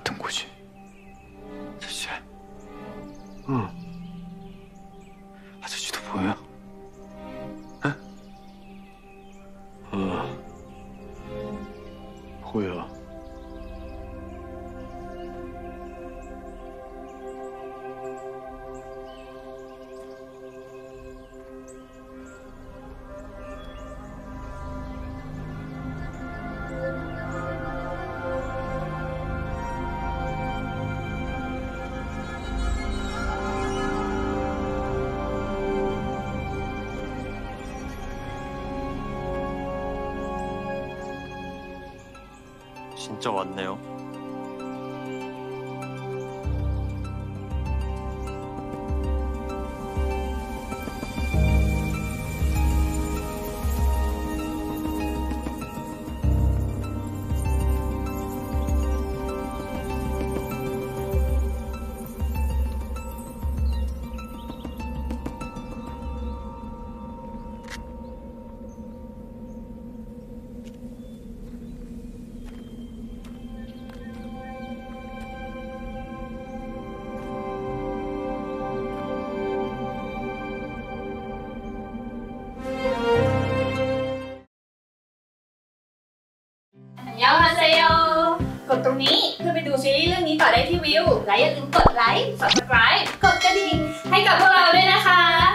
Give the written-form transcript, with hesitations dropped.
같은 곳이. 아저씨. 응. 아저씨도 보여? 응? 보여. 진짜 왔네요. 안녕하세요. กดตรงนี้เพื่อไปดูซีรีส์เรื่องนี้ต่อได้ที่วิวและอย่าลืมกดไลค์ subscribe กดกระดิ่งให้กับพวกเราด้วยนะคะ